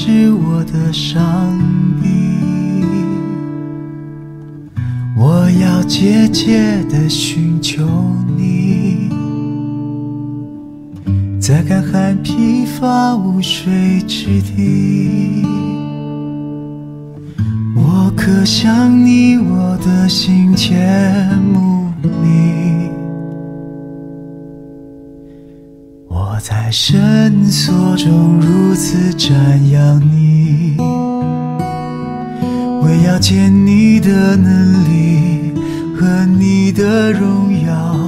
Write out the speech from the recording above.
是我的上帝。我要节节地寻求你，在干旱疲乏无水之地。我渴想你，我的心切慕你。我在深锁中如此瞻仰你，为要见你的能力和你的荣耀。